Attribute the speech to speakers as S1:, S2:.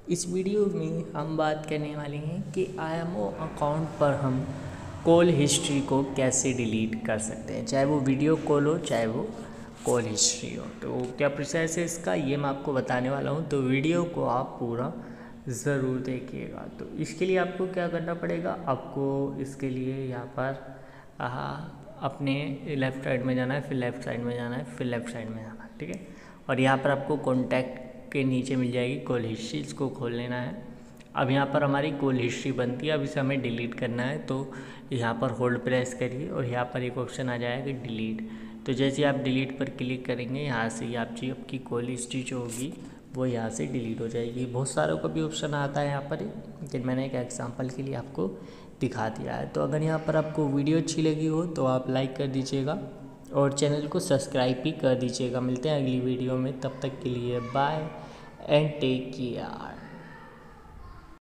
S1: इस वीडियो में हम बात करने वाले हैं कि IMO अकाउंट पर हम कॉल हिस्ट्री को कैसे डिलीट कर सकते हैं, चाहे वो वीडियो कॉल हो चाहे वो कॉल हिस्ट्री हो। तो क्या प्रोसेस है इसका, ये मैं आपको बताने वाला हूँ। तो वीडियो को आप पूरा ज़रूर देखिएगा। तो इसके लिए आपको क्या करना पड़ेगा, आपको इसके लिए यहाँ पर अपने लेफ़्ट साइड में जाना है, फिर लेफ़्ट साइड में जाना है, फिर लेफ़्ट साइड में जाना है, ठीक है। और यहाँ पर आपको कॉन्टैक्ट के नीचे मिल जाएगी कॉल हिस्ट्री, इसको खोल लेना है। अब यहाँ पर हमारी कॉल हिस्ट्री बनती है, अब इसे हमें डिलीट करना है। तो यहाँ पर होल्ड प्रेस करिए और यहाँ पर एक ऑप्शन आ जाएगा डिलीट। तो जैसे आप डिलीट पर क्लिक करेंगे, यहाँ से आपकी कॉल हिस्ट्री जो होगी वो यहाँ से डिलीट हो जाएगी। बहुत सारों का भी ऑप्शन आता है यहाँ पर, लेकिन मैंने एक एग्जांपल के लिए आपको दिखा दिया है। तो अगर यहाँ पर आपको वीडियो अच्छी लगी हो तो आप लाइक कर दीजिएगा और चैनल को सब्सक्राइब भी कर दीजिएगा। मिलते हैं अगली वीडियो में, तब तक के लिए बाय एंड टेक केयर।